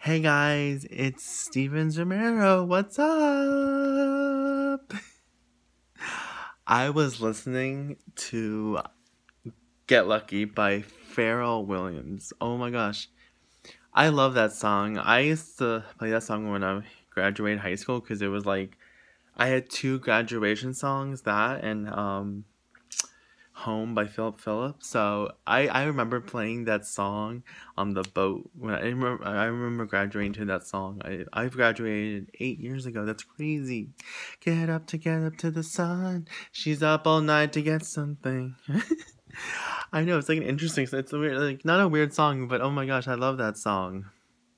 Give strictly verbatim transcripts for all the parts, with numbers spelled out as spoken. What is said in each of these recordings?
Hey guys, it's Steven Romero. What's up? I was listening to Get Lucky by Pharrell Williams. Oh my gosh. I love that song. I used to play that song when I graduated high school because it was like I had two graduation songs, that and um Home by Philip Phillips. So I, I remember playing that song on the boat when I remember I remember graduating to that song. I I've graduated eight years ago. That's crazy. Get up to get up to the sun. She's up all night to get something. I know it's like an interesting. It's a weird, like not a weird song, but oh my gosh, I love that song.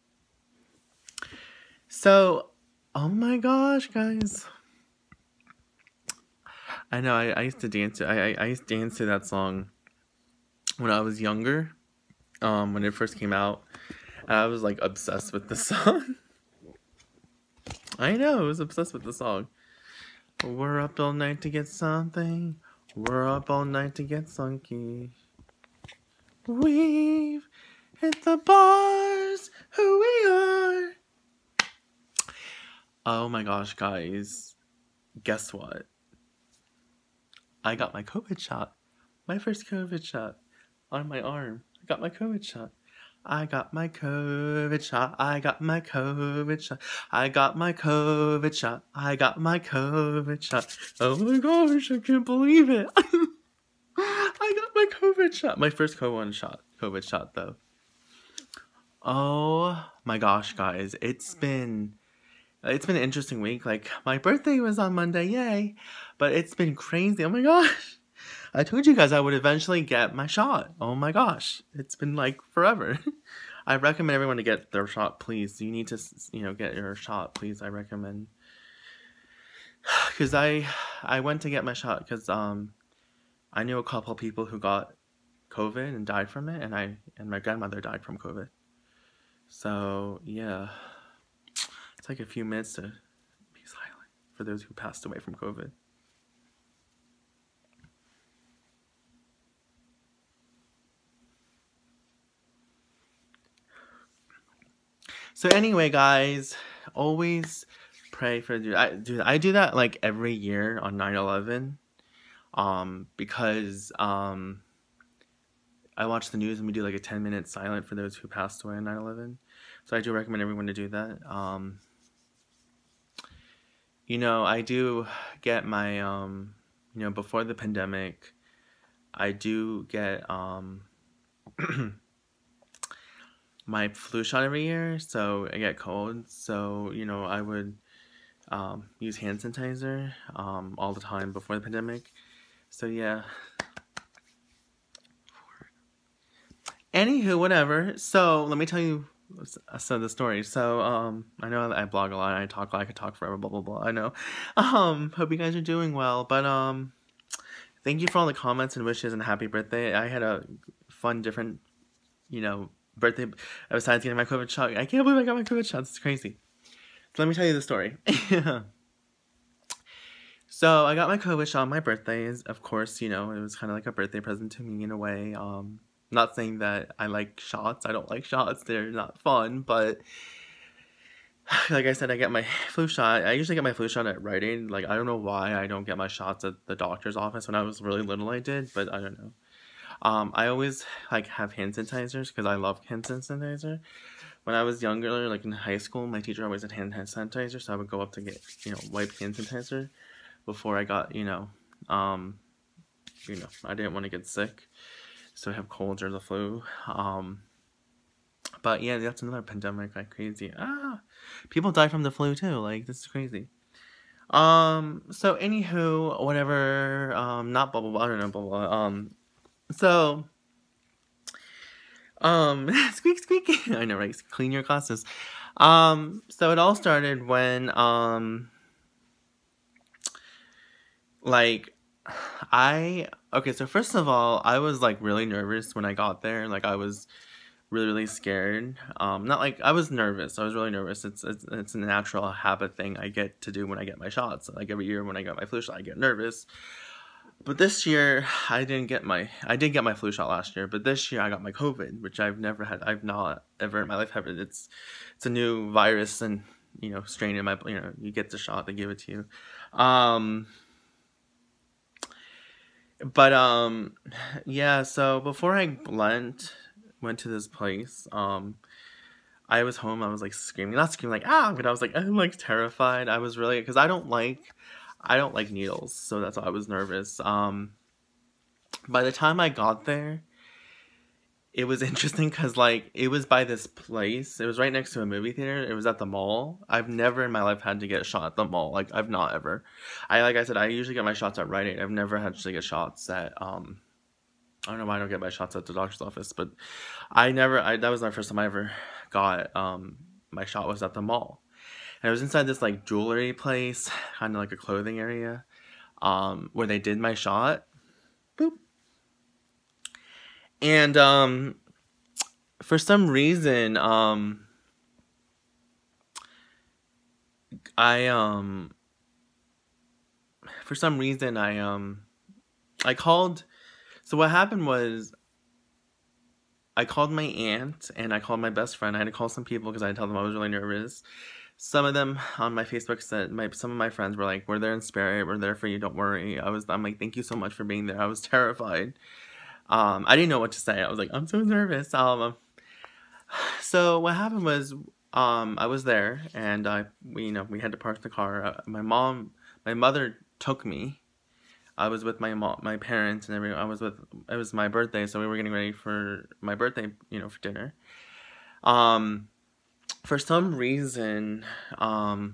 So, oh my gosh, guys. I know, I, I used to dance to, I, I, I used to dance to that song when I was younger, um, when it first came out. I was, like, obsessed with the song. I know, I was obsessed with the song. We're up all night to get something. We're up all night to get sunky. We've hit the bars, who we are. Oh my gosh, guys. Guess what? I got my COVID shot. My first COVID shot on my arm. I got my COVID shot. I got my COVID shot. I got my COVID shot. I got my COVID shot. I got my COVID shot. Oh my gosh, I can't believe it. I got my COVID shot. My first COVID shot. COVID shot though. Oh my gosh, guys. It's been It's been an interesting week. Like, my birthday was on Monday, yay. But it's been crazy. Oh my gosh. I told you guys I would eventually get my shot. Oh my gosh. It's been like forever. I recommend everyone to get their shot, please. You need to, you know, get your shot, please. I recommend. Because I, I went to get my shot because um, I knew a couple people who got COVID and died from it. And, I, and my grandmother died from COVID. So, yeah. Take a few minutes to be silent for those who passed away from COVID. So anyway, guys, always pray for dude. I do I do that like every year on nine eleven, um, because um, I watch the news and we do like a ten minute silent for those who passed away on nine eleven. So I do recommend everyone to do that. Um, You know, I do get my, um, you know, before the pandemic, I do get, um, my flu shot every year, so I get colds, so, you know, I would, um, use hand sanitizer, um, all the time before the pandemic, so yeah. Anywho, whatever, so, let me tell you, so the story. So, um, I know I blog a lot, I talk, I could talk forever, blah, blah, blah, I know. Um, hope you guys are doing well, but, um, thank you for all the comments and wishes and happy birthday. I had a fun, different, you know, birthday, besides getting my COVID shot. I can't believe I got my COVID shot, it's crazy. So let me tell you the story. So, I got my COVID shot on my birthday, of course, you know, it was kind of like a birthday present to me in a way, um, not saying that I like shots. I don't like shots. They're not fun. But like I said, I get my flu shot. I usually get my flu shot at Rite Aid. Like, I don't know why I don't get my shots at the doctor's office. When I was really little, I did. But I don't know. Um, I always, like, have hand sanitizers because I love hand sanitizer. When I was younger, like in high school, my teacher always had hand sanitizer. So I would go up to get, you know, wipe hand sanitizer before I got, you know, um, you know, I didn't want to get sick. So I have colds or the flu. Um, but yeah, that's another pandemic, like crazy. Ah, people die from the flu too. Like, this is crazy. Um, so anywho, whatever. Um, not blah blah blah. I don't know blah blah. Um, so, um, squeak squeak. I know, right? Clean your glasses. Um, so it all started when um, like. I, okay, so first of all, I was, like, really nervous when I got there, like, I was really, really scared, um, not, like, I was nervous, I was really nervous, it's, it's, it's a natural habit thing I get to do when I get my shots, like, every year when I get my flu shot, I get nervous, But this year, I didn't get my, I did get my flu shot last year, but this year I got my COVID, which I've never had, I've not ever in my life had it. It's, it's a new virus and, you know, strain in my, you know, you get the shot, they give it to you. Um, but, um, yeah, so before I went, went to this place, um, I was home, I was, like, screaming, not screaming, like, ah, but I was, like, I'm, like, terrified. I was really, because I don't like, I don't like needles, so that's why I was nervous. Um, by the time I got there, it was interesting because, like, it was by this place. It was right next to a movie theater. It was at the mall. I've never in my life had to get shot at the mall. Like, I've not ever. I, like I said, I usually get my shots at Rite Aid. I've never had to get shots at, um, I don't know why I don't get my shots at the doctor's office, but I never, I, that was my first time I ever got, um, my shot was at the mall. And I was inside this, like, jewelry place, kind of like a clothing area, um, where they did my shot. Boop. And, um, for some reason, um, I, um, for some reason, I, um, I called, so what happened was, I called my aunt, and I called my best friend. I had to call some people, because I had to tell them I was really nervous. Some of them on my Facebook said, my some of my friends were like, we're there in spirit, we're there for you, don't worry. I was, I'm like, thank you so much for being there. I was terrified. Um, I didn't know what to say. I was like, I'm so nervous. Um, so what happened was, um, I was there, and I, we, you know, we had to park the car. Uh, my mom, my mother took me. I was with my mom, my parents, and everyone. I was with, it was my birthday, so we were getting ready for my birthday, you know, for dinner. Um, for some reason, um,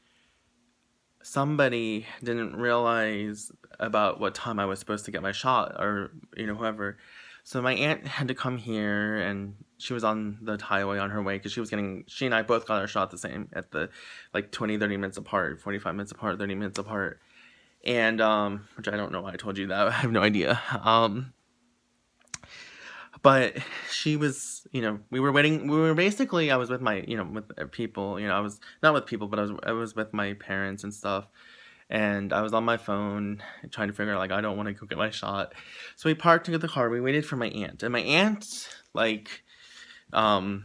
somebody didn't realize about what time I was supposed to get my shot, or, you know, whoever. So my aunt had to come here, and she was on the highway on her way, because she was getting, she and I both got our shot the same, at the, like, twenty, thirty minutes apart, forty-five minutes apart, thirty minutes apart. And, um, which I don't know why I told you that, I have no idea. Um, but she was, you know, we were waiting, we were basically, I was with my, you know, with people, you know, I was, not with people, but I was, I was with my parents and stuff, and I was on my phone, trying to figure out, like, I don't want to go get my shot, so we parked to get the car, we waited for my aunt, and my aunt, like, um,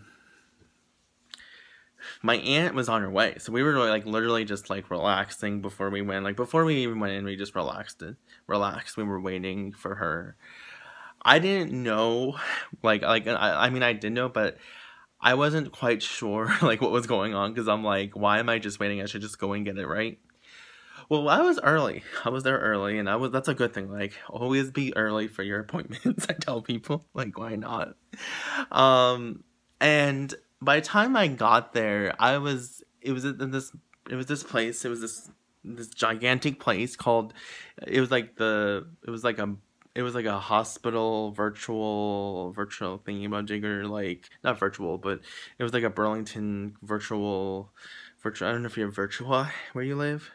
my aunt was on her way, so we were, like, literally just, like, relaxing before we went, like, before we even went in, we just relaxed, it, relaxed, we were waiting for her. I didn't know, like, like I, I mean, I did know, but I wasn't quite sure, like, what was going on, because I'm like, why am I just waiting? I should just go and get it, right? Well, I was early. I was there early, and I was, that's a good thing, like, always be early for your appointments, I tell people, like, why not? Um, and by the time I got there, I was, it was in this, it was this place, it was this, this gigantic place called, it was like the, it was like a, it was like a hospital virtual virtual thingy-majigger, like, not virtual, but it was like a Burlington virtual virtual. I don't know if you're virtual where you live.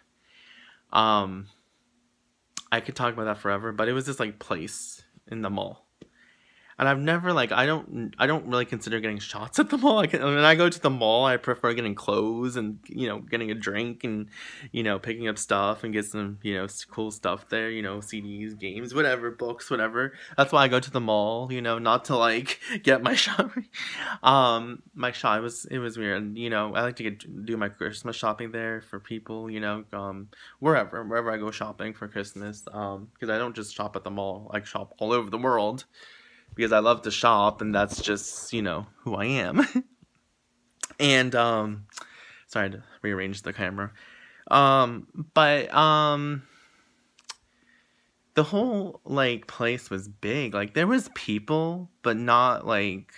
Um, I could talk about that forever, but it was this, like, place in the mall. And I've never, like, I don't, I don't really consider getting shots at the mall. I can, when I go to the mall, I prefer getting clothes and, you know, getting a drink and, you know, picking up stuff and get some, you know, cool stuff there, you know, C Ds, games, whatever, books, whatever. That's why I go to the mall, you know, not to, like, get my shot. um, my shot, it was, it was weird. You know, I like to get, do my Christmas shopping there for people, you know, um, wherever, wherever I go shopping for Christmas. Um, because I don't just shop at the mall, I shop all over the world. Because I love to shop, and that's just, you know, who I am. And, um, sorry to rearrange the camera. Um, but, um, the whole, like, place was big. Like, there was people, but not, like,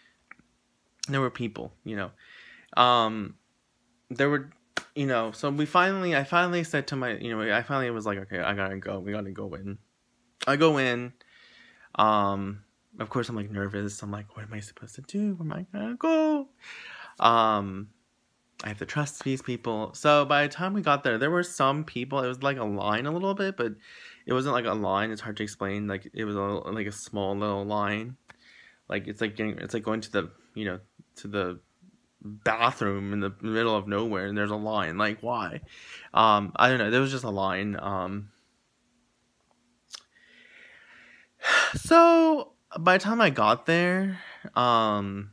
there were people, you know. Um, there were, you know, so we finally, I finally said to my, you know, I finally was like, okay, I gotta go. We gotta go in. I go in, um... Of course, I'm, like, nervous. I'm like, what am I supposed to do? Where am I gonna go? Um, I have to trust these people. So by the time we got there, there were some people. It was like a line a little bit, but it wasn't like a line. It's hard to explain. Like, it was a, like a small little line. Like, it's like getting, it's like going to the, you know, to the bathroom in the middle of nowhere, and there's a line. Like, why? Um, I don't know. There was just a line. Um, So by the time I got there, um,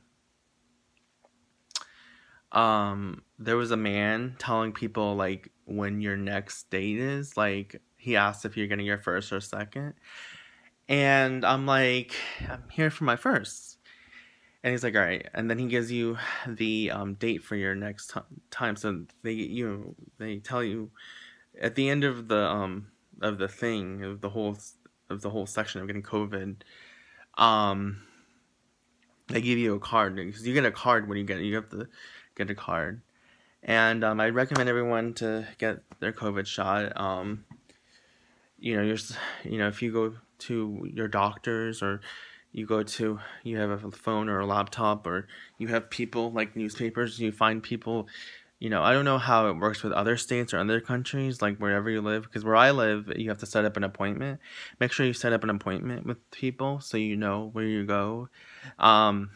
um, there was a man telling people like when your next date is. Like he asked if you're getting your first or second, and I'm like, I'm here for my first. And he's like, all right. And then he gives you the um, date for your next t- time. So they you they tell you at the end of the um of the thing of the whole of the whole section of getting COVID. Um, they give you a card because you get a card when you get you have to get a card. And um, I recommend everyone to get their COVID shot. Um, you know, you're you know if you go to your doctors or you go to you have a phone or a laptop or you have people like newspapers, you find people, you know, I don't know how it works with other states or other countries, like wherever you live, because where I live you have to set up an appointment. Make sure you set up an appointment with people so you know where you go. Um,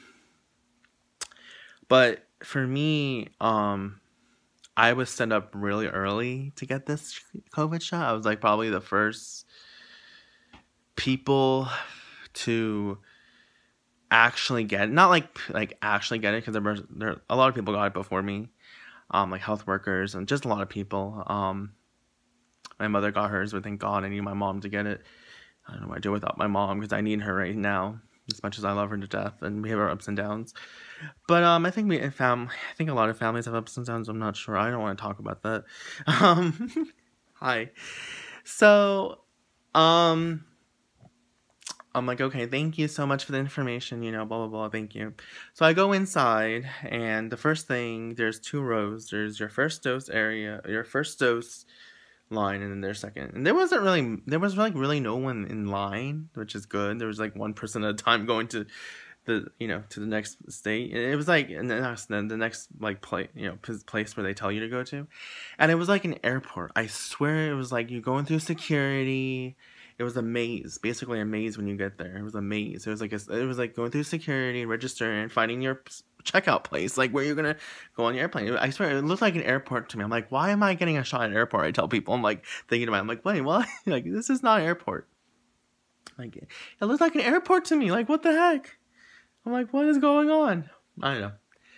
but for me, um, I was set up really early to get this COVID shot. I was like probably the first people to actually get it. Not like like actually get it, because there were there a lot of people got it before me, um, like health workers and just a lot of people. Um, my mother got hers, but thank God I need my mom to get it. I don't know what I'd do without my mom because I need her right now as much as I love her to death, and we have our ups and downs. But um, I think we fam I think a lot of families have ups and downs. I'm not sure. I don't want to talk about that. Um, hi. So, um. I'm like, okay, thank you so much for the information, you know, blah, blah, blah, thank you. So I go inside, and the first thing, there's two rows. There's your first dose area, your first dose line, and then there's second. And there wasn't really, there was like really no one in line, which is good. There was like one person at a time going to the, you know, to the next state. And it was like, and the next, the next like place, you know, place where they tell you to go to. And it was like an airport. I swear it was like you going through security. It was a maze, basically a maze when you get there. It was a maze. It was like a, it was like going through security, registering, and finding your checkout place, like where you're gonna go on your airplane. I swear, it looked like an airport to me. I'm like, why am I getting a shot at an airport? I tell people, I'm like thinking about it. I'm like, wait, what? Like, this is not an airport. Like, it looks like an airport to me. Like, what the heck? I'm like, what is going on? I don't know.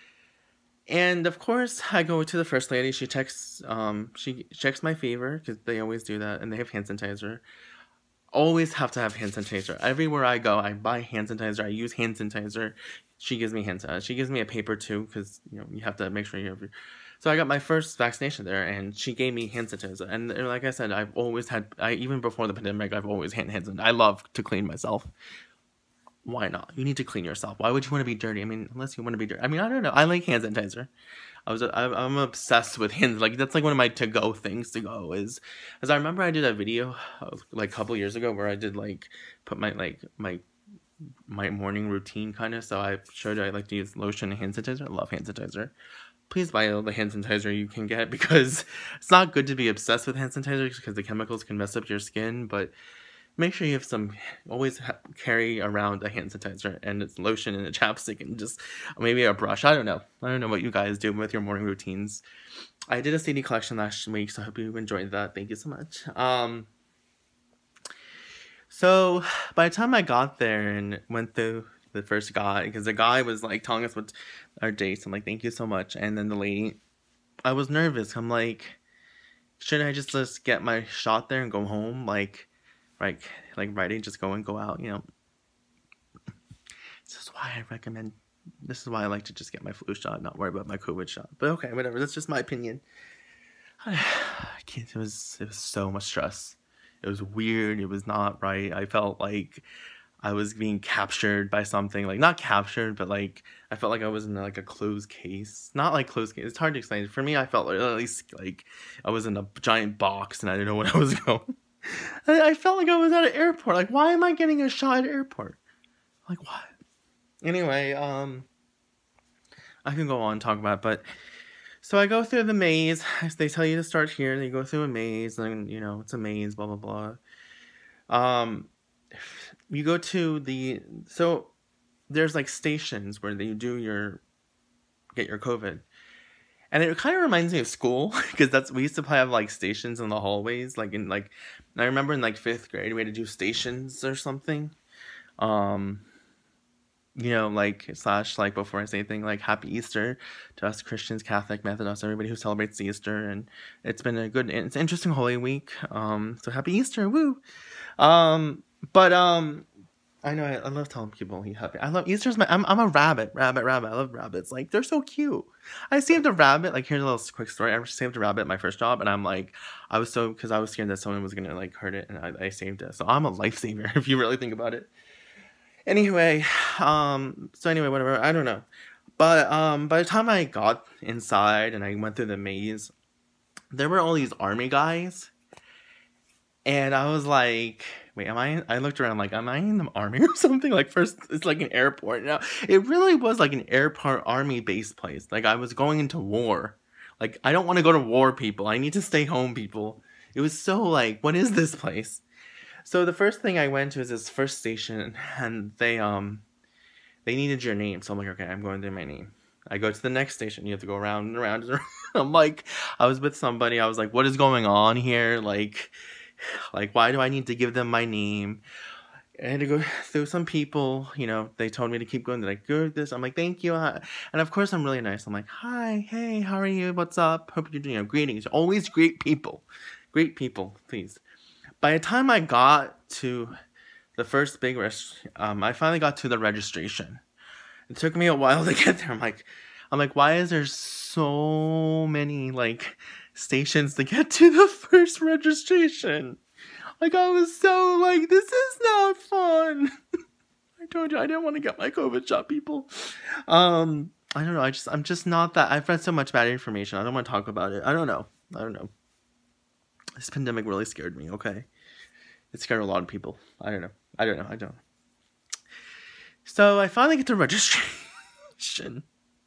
And of course, I go to the first lady. She checks, um, she checks my fever because they always do that, and they have hand sanitizer. Always have to have hand sanitizer. Everywhere I go, I buy hand sanitizer. I use hand sanitizer. She gives me hand sanitizer. She gives me a paper too, because you know you have to make sure you have your. So I got my first vaccination there, and she gave me hand sanitizer. And like I said, I've always had. I even before the pandemic, I've always had hand sanitizer. I love to clean myself. Why not? You need to clean yourself. Why would you want to be dirty? I mean, unless you want to be dirty. I mean, I don't know. I like hand sanitizer. I was I'm obsessed with hands. Like that's like one of my to go things to go is, as I remember I did a video like a couple years ago where I did like put my like my my morning routine kind of. So I showed I like to use lotion and hand sanitizer. I love hand sanitizer. Please buy all the hand sanitizer you can get because it's not good to be obsessed with hand sanitizer because the chemicals can mess up your skin. But make sure you have some, always ha- carry around a hand sanitizer and it's lotion and a chapstick and just maybe a brush. I don't know. I don't know what you guys do with your morning routines. I did a C D collection last week, so I hope you enjoyed that. Thank you so much. Um, so by the time I got there and went through the first guy, because the guy was like telling us what our dates, I'm like, thank you so much. And then the lady, I was nervous. I'm like, should I just, just get my shot there and go home? Like, Like, like ready, just go and go out, you know. This is why I recommend, this is why I like to just get my flu shot, not worry about my COVID shot. But okay, whatever, that's just my opinion. I can't, it was, it was so much stress. It was weird, it was not right. I felt like I was being captured by something, like, not captured, but like, I felt like I was in like a closed case. Not like closed case, it's hard to explain. For me, I felt like, at least like, I was in a giant box and I didn't know where I was going. I felt like I was at an airport. Like, why am I getting a shot at an airport? Like, what? Anyway, um, I can go on and talk about it, but, so I go through the maze. They tell you to start here, then you go through a maze, and, you know, it's a maze, blah, blah, blah. Um, you go to the, so, there's, like, stations where you do your, get your COVID. And it kind of reminds me of school, because that's, we used to have, like, stations in the hallways, like, in, like, I remember in, like, fifth grade, we had to do stations or something. Um, you know, like, slash, like, before I say anything, like, Happy Easter to us Christians, Catholic, Methodist, everybody who celebrates Easter, and it's been a good, it's an interesting Holy Week, um, so Happy Easter, woo! Um, but, um, I know, I, I love telling people he happy. I love Easter's my, I'm, I'm a rabbit, rabbit, rabbit, I love rabbits, like, they're so cute. I saved a rabbit, like, here's a little quick story, I saved a rabbit at my first job, and I'm like, I was so, because I was scared that someone was gonna, like, hurt it, and I, I saved it, so I'm a lifesaver, if you really think about it. Anyway, um, so anyway, whatever, I don't know. But, um, by the time I got inside and I went through the maze, there were all these army guys. And I was like, wait, am I, in, I looked around like, am I in the army or something? Like, first, it's like an airport. Now, it really was like an airport army-based place. Like, I was going into war. Like, I don't want to go to war, people. I need to stay home, people. It was so like, what is this place? So the first thing I went to is this first station, and they um they needed your name. So I'm like, okay, I'm going through my name. I go to the next station. You have to go around and around and around. I'm like, I was with somebody. I was like, what is going on here? Like, like why do I need to give them my name? I had to go through some people. You know, they told me to keep going. They're like, go this. I'm like, thank you. And of course, I'm really nice. I'm like, hi, hey, how are you? What's up? Hope you're doing. You know, greetings. Always greet people. Great people, please. By the time I got to the first big rest, um, I finally got to the registration. It took me a while to get there. I'm like, I'm like, why is there so many like stations to get to the first registration? Like, I was so like, this is not fun. I told you I didn't want to get my COVID shot, people. Um, I don't know. I just, I'm just not that. I've read so much bad information. I don't want to talk about it. I don't know. I don't know. This pandemic really scared me, okay? It scared a lot of people. I don't know. I don't know. I don't. So I finally get to registration.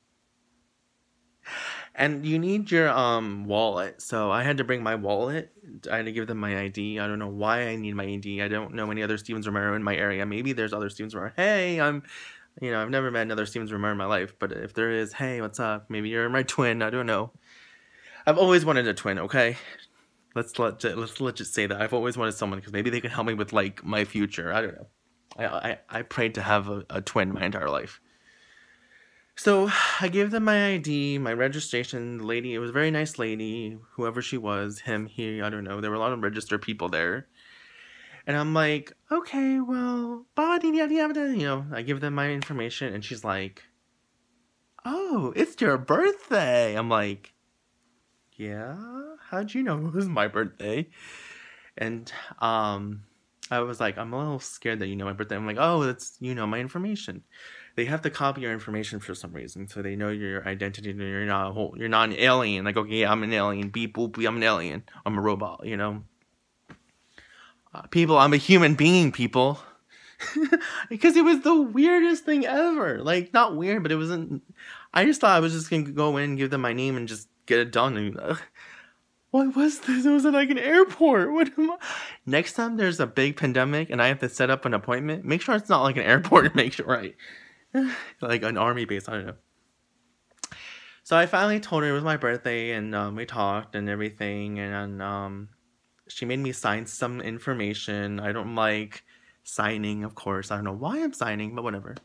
And you need your um wallet. So I had to bring my wallet. I had to give them my I D. I don't know why I need my I D. I don't know any other Stevens Romero in my area. Maybe there's other Stevens Romero. Hey, I'm... You know, I've never met another Stevens Romero in my life. But if there is, hey, what's up? Maybe you're my twin. I don't know. I've always wanted a twin, okay? Let's let let's let's just say that I've always wanted someone because maybe they can help me with like my future. I don't know. I I, I prayed to have a, a twin my entire life. So I gave them my I D, my registration. The lady, it was a very nice lady, whoever she was, him, he, I don't know. There were a lot of registered people there, and I'm like, okay, well, body, yada yada. You know, I give them my information, and she's like, oh, it's your birthday. I'm like, yeah. How'd you know it was my birthday? And um, I was like, I'm a little scared that you know my birthday. I'm like, oh, that's, you know, my information. They have to copy your information for some reason, so they know your identity. And you're not a whole, you're not an alien. Like, okay, yeah, I'm an alien. Beep boop, I'm an alien. I'm a robot. You know, uh, people, I'm a human being. People, because it was the weirdest thing ever. Like, not weird, but it wasn't. I just thought I was just gonna go in, give them my name, and just get it done. And, uh, what was this? It was like an airport. What am I? Next time there's a big pandemic and I have to set up an appointment, make sure it's not like an airport. Make sure, right? Like an army base. I don't know. So I finally told her it was my birthday, and um, we talked and everything, and um, she made me sign some information. I don't like signing, of course. I don't know why I'm signing, but whatever.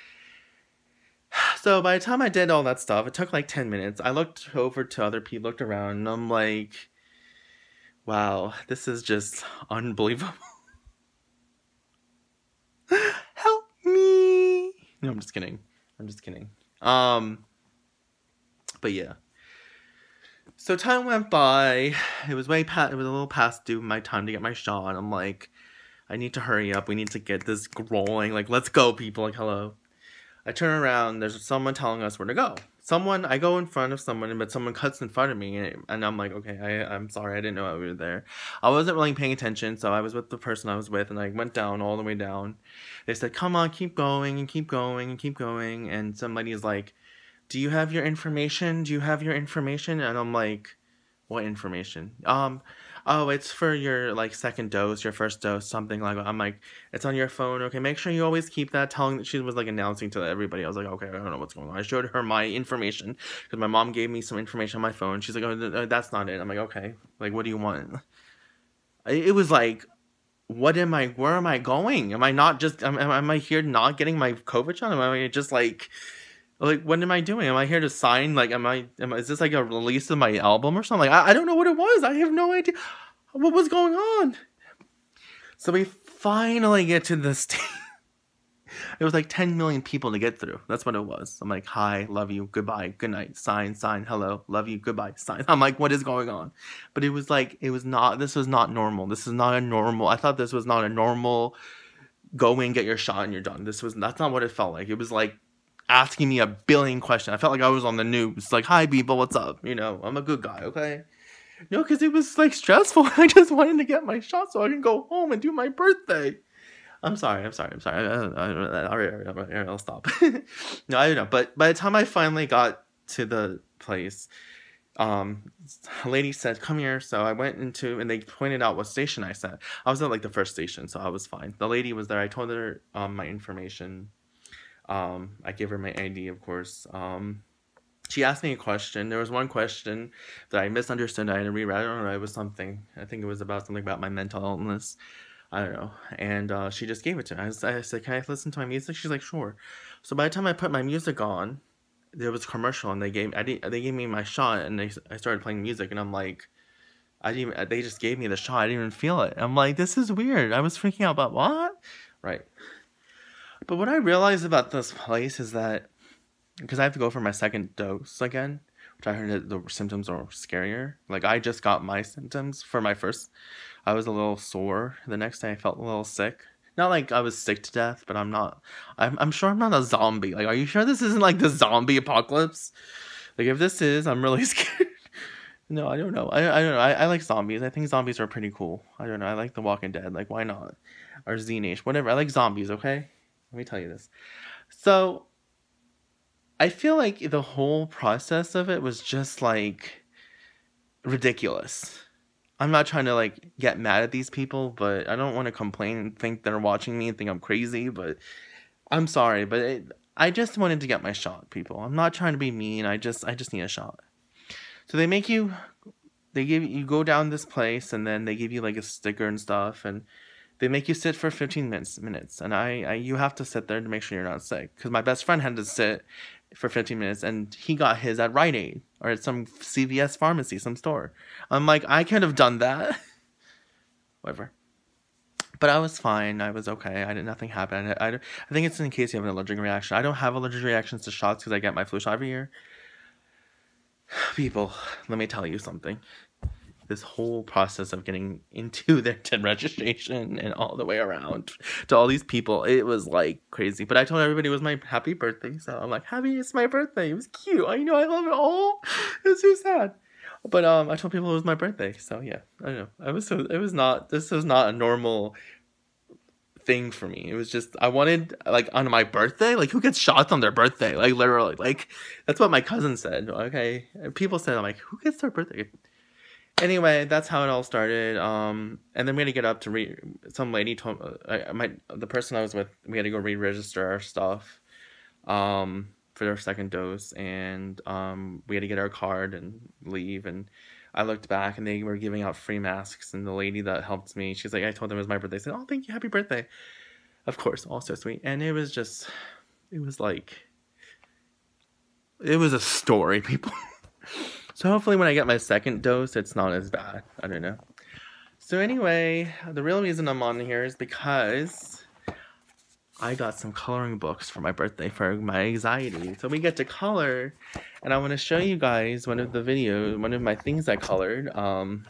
So by the time I did all that stuff, it took like ten minutes. I looked over to other people, looked around, and I'm like, wow, this is just unbelievable. Help me. No, I'm just kidding. I'm just kidding. Um, but yeah. So time went by. It was way past, it was a little past due my time to get my shot. I'm like, I need to hurry up. We need to get this rolling. Like, let's go, people. Like, hello. I turn around, there's someone telling us where to go. Someone, I go in front of someone, but someone cuts in front of me, and, and I'm like, okay, I, I'm sorry, I didn't know we were there. I wasn't really paying attention, so I was with the person I was with, and I went down, all the way down. They said, come on, keep going, and keep going, and keep going, and somebody is like, do you have your information? Do you have your information? And I'm like, what information? Um, oh, it's for your, like, second dose, your first dose, something like that. I'm like, it's on your phone. Okay, make sure you always keep that. Telling that she was, like, announcing to everybody. I was like, okay, I don't know what's going on. I showed her my information because my mom gave me some information on my phone. She's like, oh, that's not it. I'm like, okay. Like, what do you want? It was, like, what am I, where am I going? Am I not just, am, am I here not getting my COVID shot? Am I just like, like, what am I doing? Am I here to sign? Like, am I, am I, is this like a release of my album or something? Like, I, I don't know what it was. I have no idea what was going on. So we finally get to the stage. It was like ten million people to get through. That's what it was. I'm like, hi, love you, goodbye, good night, sign, sign, hello, love you, goodbye, sign. I'm like, what is going on? But it was like, it was not, this was not normal. This is not a normal, I thought this was not a normal, go in, get your shot and you're done. This was, that's not what it felt like. It was like asking me a billion questions. I felt like I was on the news. Like, hi, people, what's up? You know, I'm a good guy, okay? No, because it was like stressful. I just wanted to get my shot so I can go home and do my birthday. I'm sorry, I'm sorry, I'm sorry. I, I, I, all right, all right, I'll stop. No, I don't know. But by the time I finally got to the place, um, a lady said, come here. So I went into, and they pointed out what station I sat. I was at like the first station, so I was fine. The lady was there. I told her um, my information. Um, I gave her my I D, of course. Um, she asked me a question. There was one question that I misunderstood. I had to reread. I don't know. It was something. I think it was about something about my mental illness. I don't know. And uh, she just gave it to me. I, was, I said, can I listen to my music? She's like, sure. So by the time I put my music on, there was a commercial, and they gave I didn't, they gave me my shot, and they I started playing music, and I'm like, I didn't even, they just gave me the shot. I didn't even feel it. I'm like, this is weird. I was freaking out about what? Right. But what I realized about this place is that, because I have to go for my second dose again, which I heard that the symptoms are scarier. Like, I just got my symptoms for my first. I was a little sore. The next day I felt a little sick. Not like I was sick to death, but I'm not. I'm, I'm sure I'm not a zombie. Like, are you sure this isn't like the zombie apocalypse? Like, if this is, I'm really scared. No, I don't know. I, I don't know. I, I like zombies. I think zombies are pretty cool. I don't know. I like The Walking Dead. Like, why not? Or Xenash. Whatever. I like zombies, okay? Let me tell you this. So, I feel like the whole process of it was just, like, ridiculous. I'm not trying to, like, get mad at these people, but I don't want to complain and think they're watching me and think I'm crazy, but I'm sorry, but it, I just wanted to get my shot, people. I'm not trying to be mean. I just I just need a shot. So they make you, they give you go down this place, and then they give you, like, a sticker and stuff, and they make you sit for fifteen minutes, minutes, and I, I you have to sit there to make sure you're not sick, because my best friend had to sit for fifteen minutes, and he got his at Rite Aid, or at some C V S pharmacy, some store. I'm like, I could have done that. Whatever. But I was fine. I was okay. I did nothing happen. I, I, I think it's in case you have an allergic reaction. I don't have allergic reactions to shots because I get my flu shot every year. People, let me tell you something. This whole process of getting into their T I N registration and all the way around to all these people, it was like crazy. But I told everybody it was my happy birthday, so I'm like, happy, it's my birthday. It was cute. I know, I love it all. It's so sad. But um, I told people it was my birthday, so yeah, I don't know. I was so it was not. This was not a normal thing for me. It was just I wanted, like, on my birthday. Like, who gets shots on their birthday? Like, literally, like, that's what my cousin said. Okay, people said, I'm like, who gets their birthday? Anyway, that's how it all started. Um, and then we had to get up to re. Some lady told I, my the person I was with. We had to go re-register our stuff, um, for their second dose, and um, we had to get our card and leave. And I looked back, and they were giving out free masks. And the lady that helped me, she's like, I told them it was my birthday. I said, oh, thank you, happy birthday. Of course, all so sweet. And it was just, it was like, it was a story, people. So hopefully when I get my second dose, it's not as bad. I don't know. So anyway, the real reason I'm on here is because I got some coloring books for my birthday for my anxiety. So we get to color, and I want to show you guys one of the videos, one of my things I colored. Um,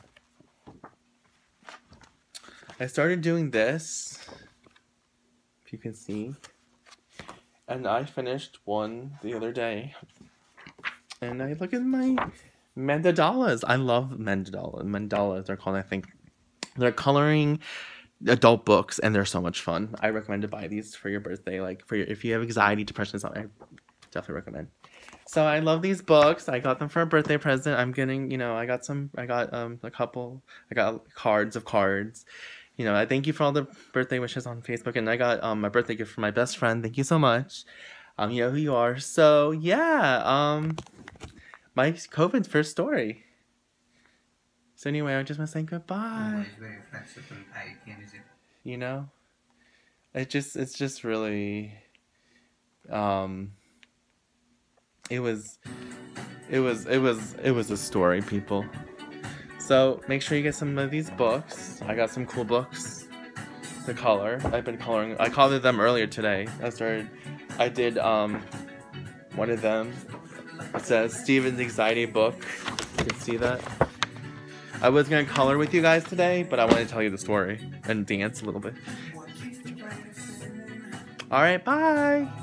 I started doing this, if you can see, and I finished one the other day. And I look at my mandalas. I love mandalas. Mandalas, they're called, I think. They're coloring adult books, and they're so much fun. I recommend to buy these for your birthday. Like, for your, if you have anxiety, depression, something, I definitely recommend. So I love these books. I got them for a birthday present. I'm getting, you know, I got some, I got um a couple, I got cards of cards. You know, I thank you for all the birthday wishes on Facebook, and I got um my birthday gift from my best friend. Thank you so much. Um, you know who you are. So yeah, um, my COVID first story. So anyway, I just want to say goodbye. Very flexible and paid, is it? you know? It just, it's just really, um, it was, it was, it was, it was a story, people. So make sure you get some of these books. I got some cool books to color. I've been coloring. I colored them earlier today. I started. I did um one of them. It says Steven's Anxiety Book. You can see that. I was gonna color with you guys today, but I wanted to tell you the story and dance a little bit. All right, bye.